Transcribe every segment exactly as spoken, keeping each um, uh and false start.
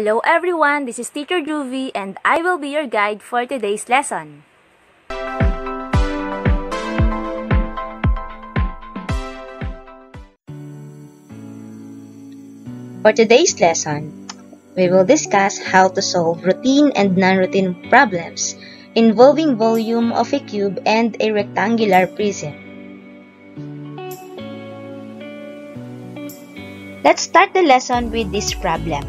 Hello everyone, this is Teacher Juvie and I will be your guide for today's lesson. For today's lesson, we will discuss how to solve routine and non-routine problems involving volume of a cube and a rectangular prism. Let's start the lesson with this problem.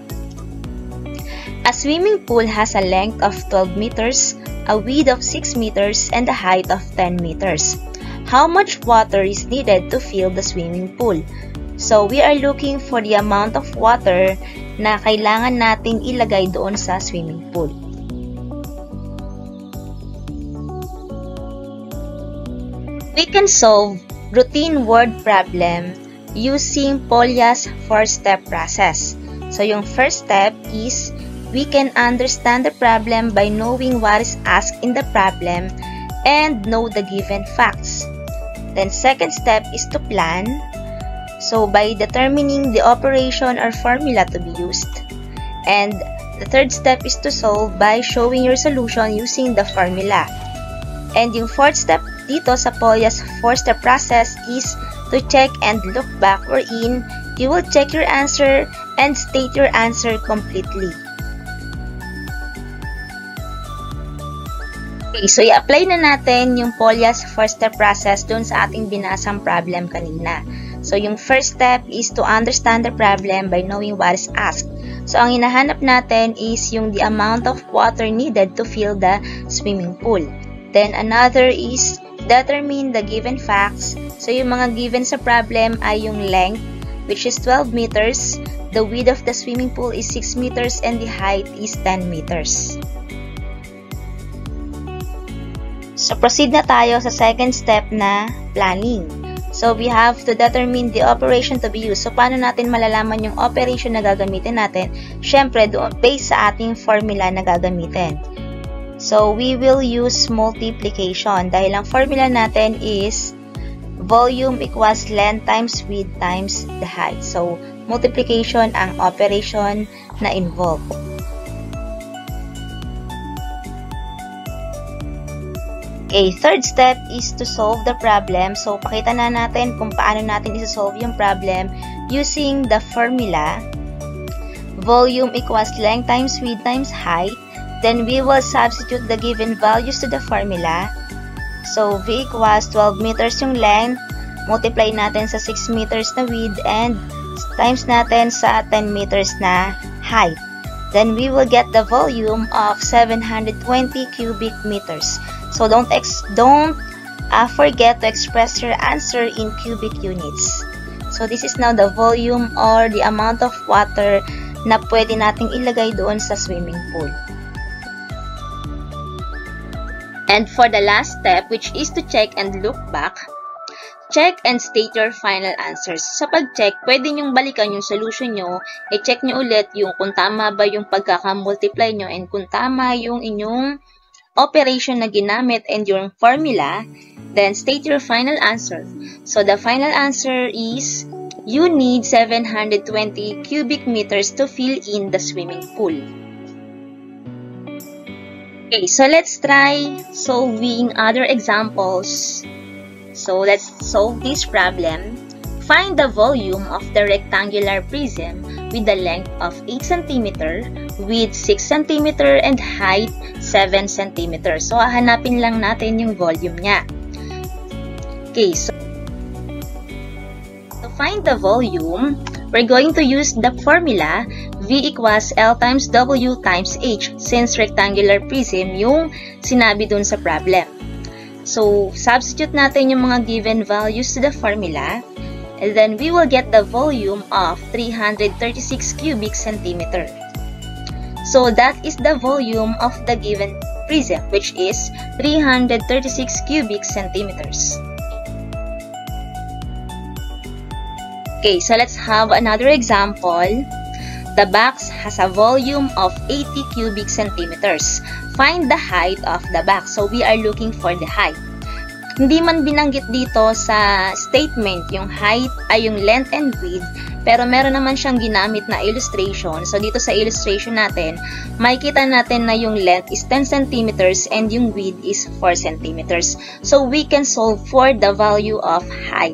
A swimming pool has a length of twelve meters, a width of six meters, and a height of ten meters. How much water is needed to fill the swimming pool? So, we are looking for the amount of water na kailangan nating ilagay doon sa swimming pool. We can solve routine word problem using Polya's four-step process. So, yung first step is we can understand the problem by knowing what is asked in the problem and know the given facts. Then, second step is to plan. So, by determining the operation or formula to be used. And the third step is to solve by showing your solution using the formula. And yung fourth step dito sa Polya's four-step process is to check and look back, wherein you will check your answer and state your answer completely. Okay, so i-apply na natin yung Polya's four-step process dun sa ating binasang problem kanina. So, yung first step is to understand the problem by knowing what is asked. So, ang hinahanap natin is yung the amount of water needed to fill the swimming pool. Then, another is determine the given facts. So, yung mga given sa problem ay yung length, which is twelve meters. The width of the swimming pool is six meters and the height is ten meters. So, proceed na tayo sa second step na planning. So, we have to determine the operation to be used. So, paano natin malalaman yung operation na gagamitin natin? Siyempre, doon, based sa ating formula na gagamitin. So, we will use multiplication dahil ang formula natin is volume equals length times width times the height. So, multiplication ang operation na involved. Okay, third step is to solve the problem. So, pakita na natin kung paano natin isa-solve yung problem using the formula. Volume equals length times width times height. Then, we will substitute the given values to the formula. So, V equals twelve meters yung length. Multiply natin sa six meters na width and times natin sa ten meters na height. Then, we will get the volume of seven hundred twenty cubic meters. So, don't ex don't uh, forget to express your answer in cubic units. So, this is now the volume or the amount of water na pwede nating ilagay doon sa swimming pool. And for the last step, which is to check and look back, check and state your final answers. Sa pag-check, pwede nyong balikan yung solution nyo, i-check nyo ulit yung kung tama ba yung pagkakamultiply nyo and kung tama yung inyong operation na ginamit and your formula, then state your final answer. So, the final answer is you need seven hundred twenty cubic meters to fill in the swimming pool. Okay, so let's try solving other examples. So, let's solve this problem. Find the volume of the rectangular prism with the length of eight centimeters, width six centimeters, and height seven centimeters. So, hahanapin lang natin yung volume niya. Okay, so to find the volume, we're going to use the formula V equals L times W times H since rectangular prism yung sinabi dun sa problem. So, substitute natin yung mga given values to the formula. And then we will get the volume of three hundred thirty-six cubic centimeter. So that is the volume of the given prism, which is three hundred thirty-six cubic centimeters. Okay, so let's have another example. The box has a volume of eighty cubic centimeters. Find the height of the box. So we are looking for the height. Hindi man binanggit dito sa statement yung height ay yung length and width, pero meron naman siyang ginamit na illustration. So, dito sa illustration natin, makikita natin na yung length is ten centimeters and yung width is four centimeters. So, we can solve for the value of height.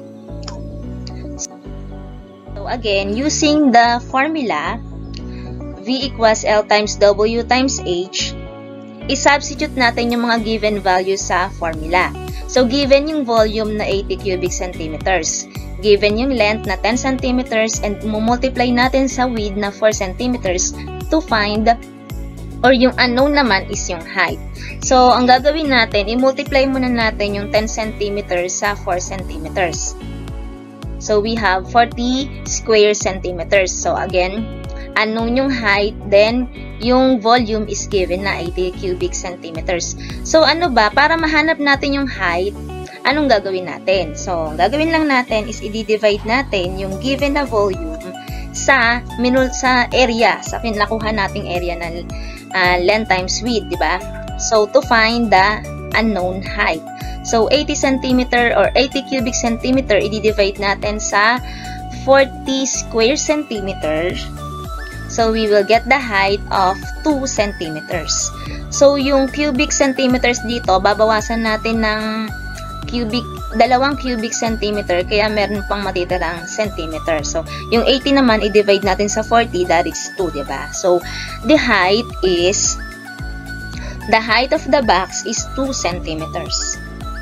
So, again, using the formula, V equals L times W times H, i-substitute natin yung mga given values sa formula. So, given yung volume na eighty cubic centimeters, given yung length na ten centimeters, and multiply natin sa width na four centimeters to find, or yung unknown naman is yung height. So, ang gagawin natin, i-multiply muna natin yung ten centimeters sa four centimeters. So, we have forty square centimeters. So, again, unknown yung height, then yung volume is given na eighty cubic centimeters. So, ano ba? Para mahanap natin yung height, anong gagawin natin? So, ang gagawin lang natin is i-divide natin yung given na volume sa minul sa area, sa pinakuha nating area na uh, length times width, di ba? So, to find the unknown height. So, eighty centimeter or eighty cubic centimeter, i-divide natin sa forty square centimeters. So, we will get the height of two centimeters. So, yung cubic centimeters dito, babawasan natin ng cubic, dalawang cubic centimeter, kaya meron pang matitirang centimeter. So, yung eighty naman, i-divide natin sa forty, that is two, diba? So, the height is, the height of the box is two centimeters.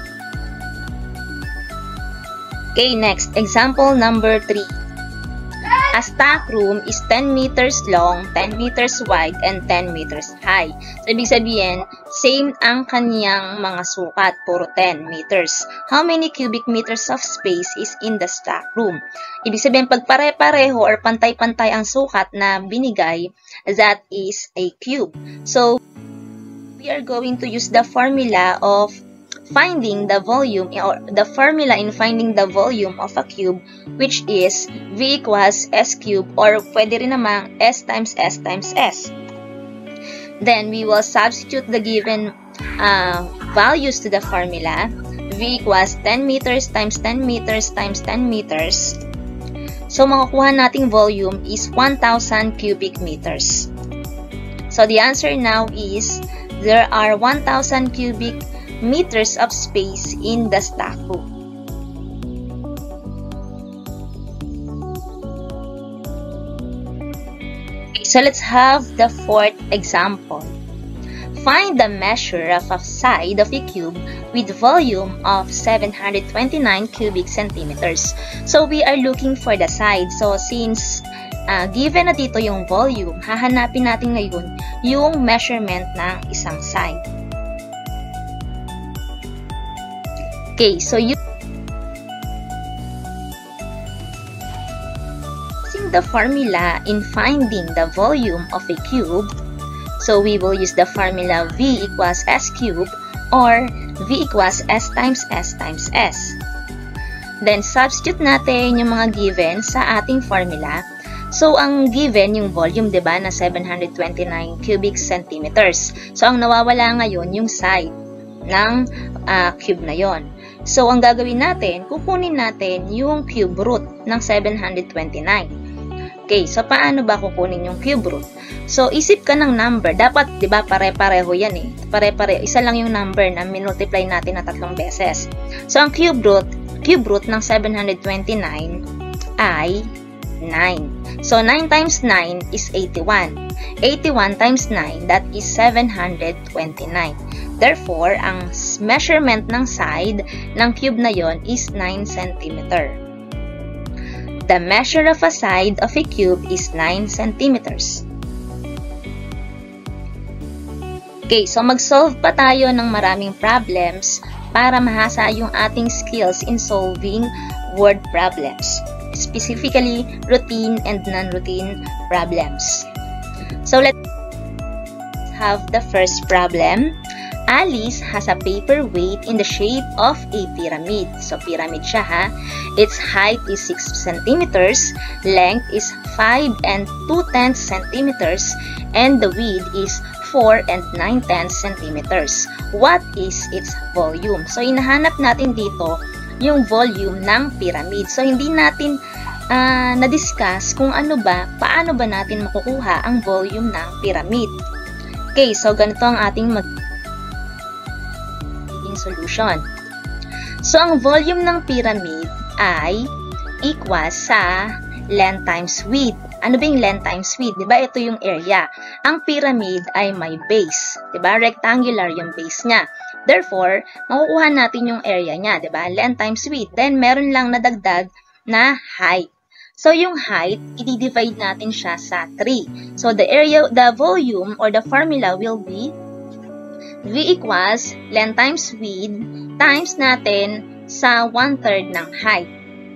Okay, next, example number three. A stock room is ten meters long, ten meters wide, and ten meters high. So, ibig sabihin, same ang kanyang mga sukat, puro ten meters. How many cubic meters of space is in the stock room? Ibig sabihin, pag pare-pareho or pantay-pantay ang sukat na binigay, that is a cube. So, we are going to use the formula of finding the volume, or the formula in finding the volume of a cube, which is V equals S cube, or pwede rin namang S times S times S. Then, we will substitute the given uh, values to the formula. V equals ten meters times ten meters times ten meters. So, makukuha nating volume is one thousand cubic meters. So, the answer now is, there are one thousand cubic meters of space in the stock room. Okay, so let's have the fourth example. Find the measure of a side of a cube with volume of seven hundred twenty-nine cubic centimeters. So we are looking for the side. So since uh, given na dito yung volume, hahanapin natin ngayon yung measurement ng isang side. Okay, so you using the formula in finding the volume of a cube, so we will use the formula V equals S cube, or V equals S times S times S. Then, substitute natin yung mga given sa ating formula. So, ang given, yung volume, diba, na seven hundred twenty-nine cubic centimeters. So, ang nawawala ngayon, yung side ng uh, cube na yon. So, ang gagawin natin, kukunin natin yung cube root ng seven hundred twenty-nine. Okay, so paano ba kukunin yung cube root? So, isip ka ng number. Dapat, di ba, pare-pareho yan eh. Pare-pareho. Isa lang yung number na minultiply natin na tatlong beses. So, ang cube root, cube root ng seven hundred twenty-nine ay nine. So, nine times nine is eighty-one. eighty-one times nine, that is seven hundred twenty-nine. Therefore, ang measurement ng side ng cube na yon is nine centimeters. The measure of a side of a cube is nine centimeters. Okay, so mag-solve pa tayo ng maraming problems para mahasa yung ating skills in solving word problems, specifically routine and non-routine problems. So let's have the first problem. Alice has a paperweight in the shape of a pyramid. So, pyramid siya ha. Its height is six centimeters, length is five and two tenths centimeters, and the width is four and nine tenths centimeters. What is its volume? So, hinahanap natin dito yung volume ng pyramid. So, hindi natin uh, na-discuss kung ano ba, paano ba natin makukuha ang volume ng pyramid. Okay, so ganito ang ating magiging solution. So, ang volume ng pyramid ay equals sa length times width. Ano ba yung length times width? Diba ito yung area. Ang pyramid ay may base. Diba? Rectangular yung base niya. Therefore, makukuha natin yung area niya. Diba? Length times width. Then, meron lang nadagdag na height. So, yung height, i-divide natin siya sa three. So, the area, the volume or the formula will be V equals length times width times natin sa one-third ng height.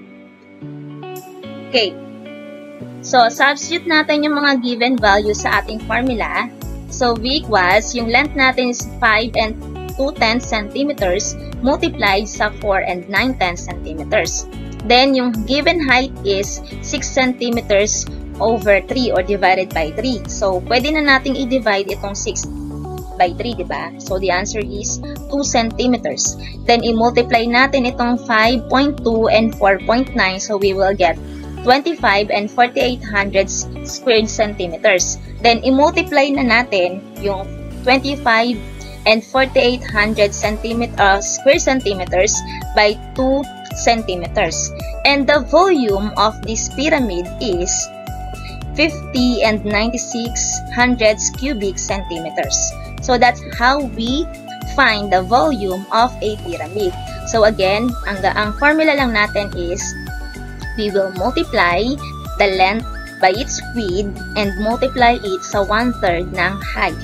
Okay. So, substitute natin yung mga given values sa ating formula. So, V equals, yung length natin is five and two tenths centimeters multiplied sa four and nine tenths centimeters. Then, yung given height is six centimeters over three or divided by three. So, pwede na nating i-divide itong six by three, diba? So, the answer is two centimeters. Then, i-multiply natin itong five point two and four point nine. So, we will get twenty-five and forty-eight hundredths squared centimeters. Then, i-multiply na natin yung twenty-five and forty-eight hundredths centimeter, uh, square centimeters by two centimeters. And the volume of this pyramid is fifty and ninety-six hundredths cubic centimeters. So, that's how we find the volume of a pyramid. So, again, ang, ang formula lang natin is we will multiply the length by its width and multiply it sa one-third ng height.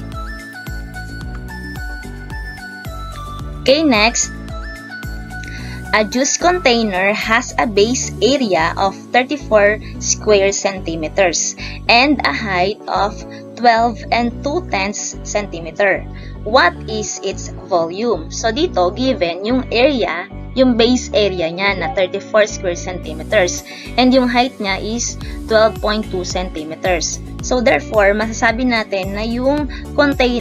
Okay, next. A juice container has a base area of thirty-four square centimeters and a height of twelve and two tenths centimeter. What is its volume? So, dito, given yung area, yung base area niya na thirty-four square centimeters and yung height niya is twelve point two centimeters. So, therefore, masasabi natin na yung container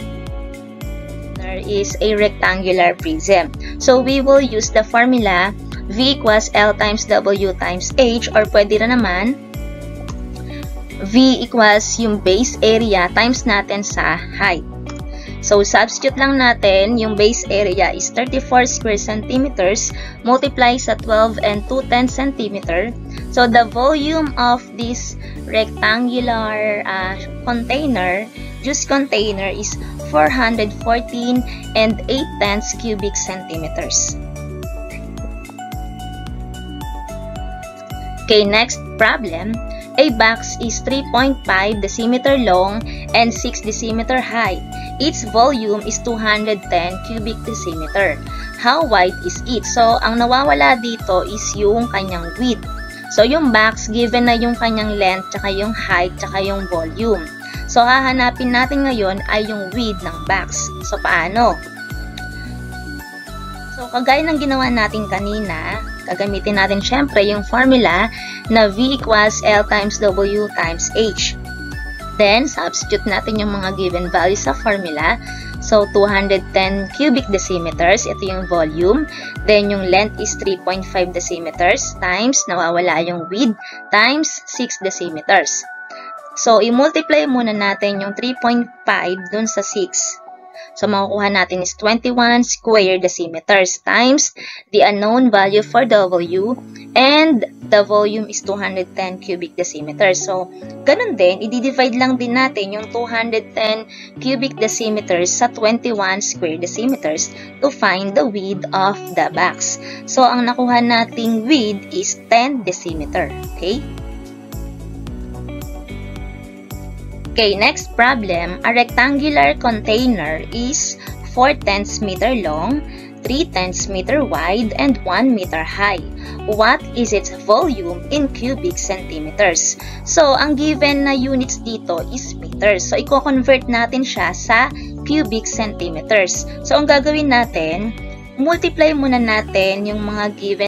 is a rectangular prism. So, we will use the formula V equals L times W times H, or pwede na naman V equals yung base area times natin sa height. So, substitute lang natin, yung base area is thirty-four square centimeters multiply sa twelve and two tenths centimeter. So, the volume of this rectangular uh, container, juice container, is four hundred fourteen and eight tenths cubic centimeters. Okay, next problem. A box is three point five decimeter long and six decimeter high. Its volume is two hundred ten cubic decimeter. How wide is it? So, ang nawawala dito is yung kanyang width. So, yung box, given na yung kanyang length, tsaka yung height, tsaka yung volume. So, hahanapin natin ngayon ay yung width ng box. So, paano? So, kagaya ng ginawa natin kanina, gagamitin natin syempre yung formula na V equals L times W times H. Then, substitute natin yung mga given values sa formula. So, two hundred ten cubic decimeters, ito yung volume. Then, yung length is three point five decimeters times, nawawala yung width, times six decimeters. So, i-multiply muna natin yung three point five dun sa six. So, makukuha natin is twenty-one square decimeters times the unknown value for W, and the volume is two hundred ten cubic decimeters. So, ganun din, i-divide lang din natin yung two hundred ten cubic decimeters sa twenty-one square decimeters to find the width of the box. So, ang nakuha nating width is ten decimeter. Okay? Okay, next problem. A rectangular container is four tenths meter long, three tenths meter wide, and one meter high. What is its volume in cubic centimeters? So, ang given na units dito is meters. So, i-convert natin siya sa cubic centimeters. So, ang gagawin natin, multiply muna natin yung mga given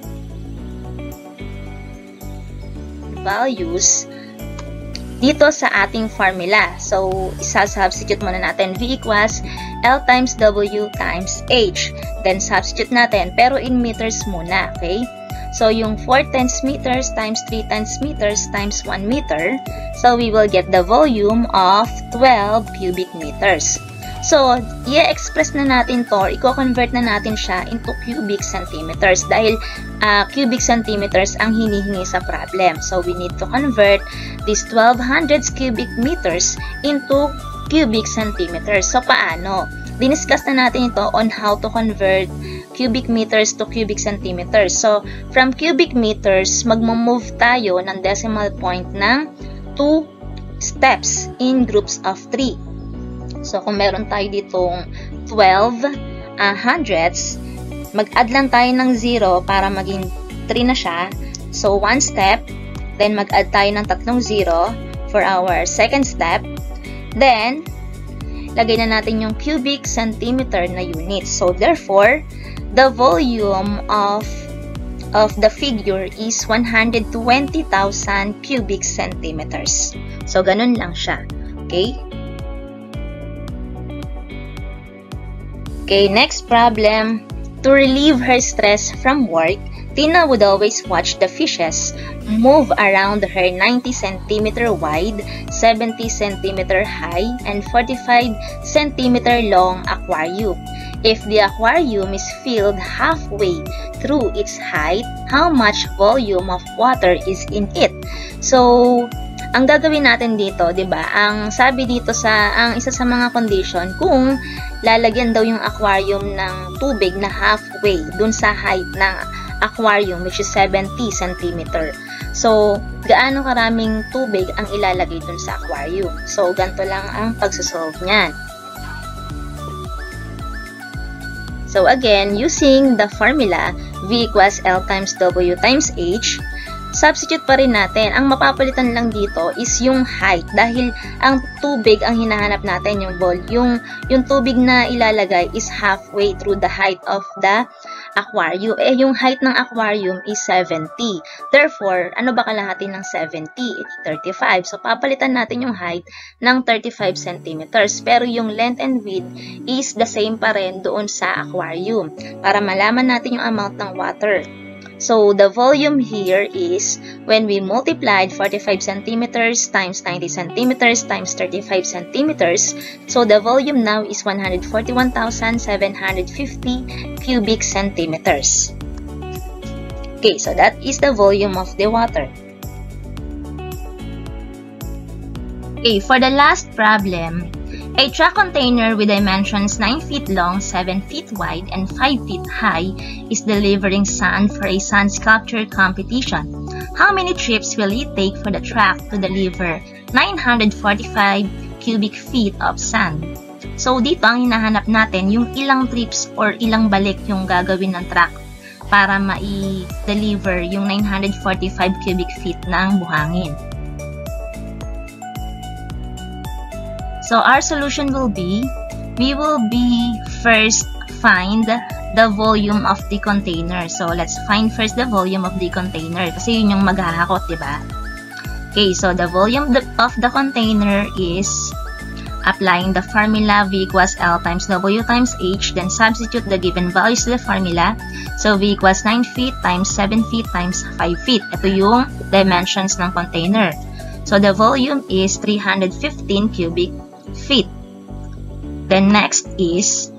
values dito sa ating formula. So, isa-substitute muna natin V equals L times W times H. Then, substitute natin, pero in meters muna, okay? So, yung four tenths meters times three tenths meters times one meter. So, we will get the volume of twelve cubic meters. So, i-express na natin to, or i-convert na natin siya into cubic centimeters dahil uh, cubic centimeters ang hinihingi sa problem. So, we need to convert this twelve hundred cubic meters into cubic centimeters. So, paano? Diniscuss na natin ito on how to convert cubic meters to cubic centimeters. So, from cubic meters, magmo-move tayo ng decimal point ng two steps in groups of three. So, kung meron tayo ditong twelve uh, hundredths, mag-add lang tayo ng zero para maging three na siya. So, one step, then mag-add tayo ng tatlong zero for our second step. Then, lagay na natin yung cubic centimeter na units. So, therefore, the volume of of the figure is one hundred twenty thousand cubic centimeters. So, ganun lang siya. Okay? Okay, next problem. To relieve her stress from work, Tina would always watch the fishes move around her ninety centimeter wide, seventy centimeter high, and forty-five centimeter long aquarium. If the aquarium is filled halfway through its height, how much volume of water is in it? So, ang gagawin natin dito, 'di ba? Ang sabi dito sa ang isa sa mga condition, kung lalagyan daw yung aquarium ng tubig na halfway dun sa height ng aquarium, which is seventy centimeter. So, gaano karaming tubig ang ilalagay dun sa aquarium? So, ganito lang ang pagsosolve niyan. So, again, using the formula V equals L times W times H, substitute pa rin natin. Ang mapapalitan lang dito is yung height dahil ang tubig ang hinahanap natin, yung vol yung yung tubig na ilalagay is halfway through the height of the aquarium. Eh, yung height ng aquarium is seventy. Therefore, ano ba kalahati ng seventy? thirty-five. So, papalitan natin yung height ng thirty-five centimeters. Pero yung length and width is the same pa rin doon sa aquarium para malaman natin yung amount ng water. So, the volume here is when we multiplied forty-five centimeters times ninety centimeters times thirty-five centimeters. So, the volume now is one hundred forty-one thousand seven hundred fifty cubic centimeters. Okay, so that is the volume of the water. Okay, for the last problem, a truck container with dimensions nine feet long, seven feet wide, and five feet high is delivering sand for a sand sculpture competition. How many trips will it take for the truck to deliver nine hundred forty-five cubic feet of sand? So, dito ang hinahanap natin yung ilang trips or ilang balik yung gagawin ng truck para ma-deliver yung nine hundred forty-five cubic feet ng buhangin. So, our solution will be, we will be first find the volume of the container. So, let's find first the volume of the container kasi yun yung maghahakot, diba? Okay, so the volume of the container is applying the formula V equals L times W times H, then substitute the given values to the formula. So, V equals nine feet times seven feet times five feet. Ito yung dimensions ng container. So, the volume is three hundred fifteen cubic feet. Then next is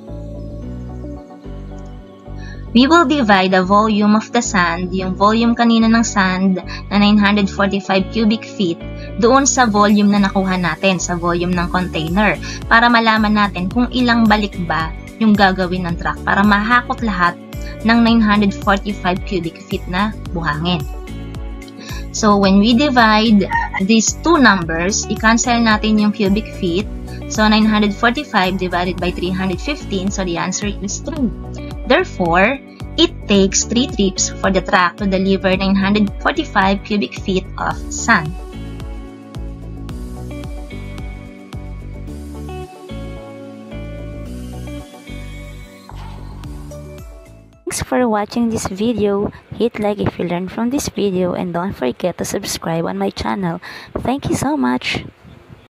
we will divide the volume of the sand, yung volume kanina ng sand na nine hundred forty-five cubic feet, doon sa volume na nakuha natin, sa volume ng container, para malaman natin kung ilang balik ba yung gagawin ng truck para mahakot lahat ng nine hundred forty-five cubic feet na buhangin. So, when we divide these two numbers, i-cancel natin yung cubic feet. So, nine hundred forty-five divided by three hundred fifteen, so the answer is three. Therefore, it takes three trips for the truck to deliver nine hundred forty-five cubic feet of sand. Thanks for watching this video. Hit like if you learned from this video and don't forget to subscribe on my channel. Thank you so much.